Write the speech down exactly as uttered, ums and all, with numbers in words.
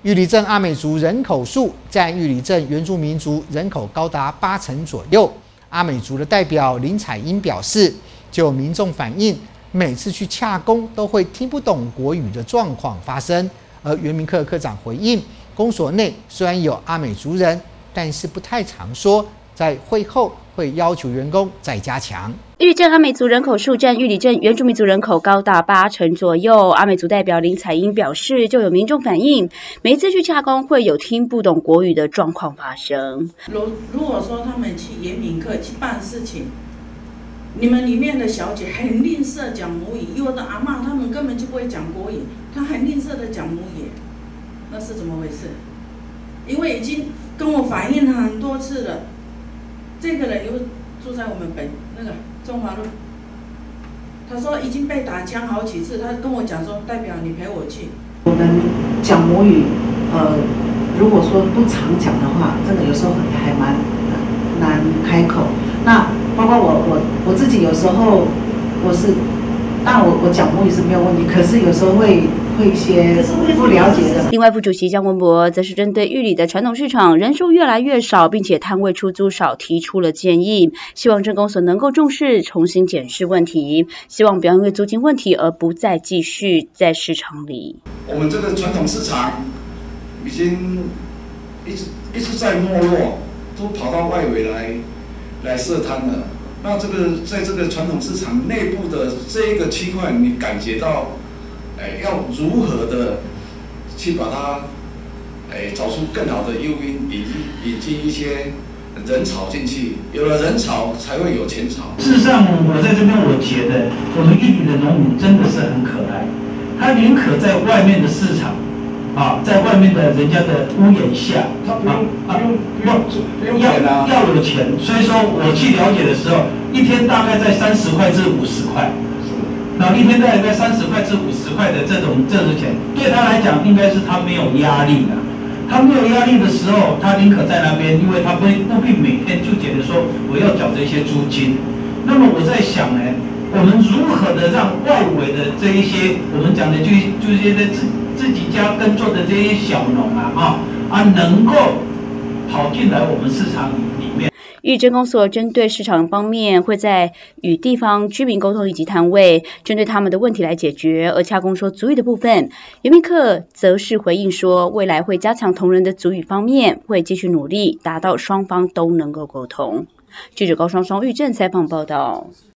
玉里镇阿美族人口数占玉里镇原住民族人口高达八成左右。阿美族的代表林彩英表示，就有民众反映，每次去洽公都会听不懂国语的状况发生。而原民课科长回应，公所内虽然有阿美族人，但是不太常说，在会后会要求员工再加强。 玉里镇阿美族人口数占玉里镇原住民族人口高达八成左右。阿美族代表林彩英表示，就有民众反映，每一次去洽公会有听不懂国语的状况发生。 如如果说他们去原民课去办事情，你们里面的小姐很吝啬讲母语，有的阿嬷他们根本就不会讲国语，她很吝啬的讲母语，那是怎么回事？因为已经跟我反映很多次了，这个人又住在我们本那个中华路，他说已经被打枪好几次，他跟我讲说，代表你陪我去。 我们讲母语，呃，如果说不常讲的话，这个有时候还蛮难开口。那包括我我我自己有时候我是，当然我我讲母语是没有问题，可是有时候会会一些不了解的。 另外，副主席江文博则是针对玉里的传统市场人数越来越少，并且摊位出租少，提出了建议，希望镇公所能够重视，重新检视问题，希望不要因为租金问题而不再继续在市场里。 我们这个传统市场已经一直一直在没落，都跑到外围来来设摊了。那这个在这个传统市场内部的这一个区块，你感觉到？哎，要如何的去把它，哎，找出更好的诱因，以及以及一些人潮进去，有了人潮才会有钱潮。 事实上，我在这边我觉得，我们玉里的农民真的是很可爱，他宁可在外面的市场，啊，在外面的人家的屋檐下， 他不用啊，不用不用要钱啊， 要有钱。所以说我去了解的时候，一天大概在三十块至五十块。然后一天大概三十块至五十块的这种这种钱，对他来讲应该是他没有压力的。他没有压力的时候，他宁可在那边，因为他不不必每天就觉得说我要缴这些租金。那么我在想呢，我们如何的让外围的这一些我们讲的就就是些自自己家耕作的这些小农啊啊啊能够跑进来我们市场里面。 玉里镇公所针对市场方面，会在与地方居民沟通以及摊位，针对他们的问题来解决。而洽公说族语的部分，原民课则是回应说，未来会加强同仁的族语方面，会继续努力，达到双方都能够沟通。记者高双双玉镇采访报道。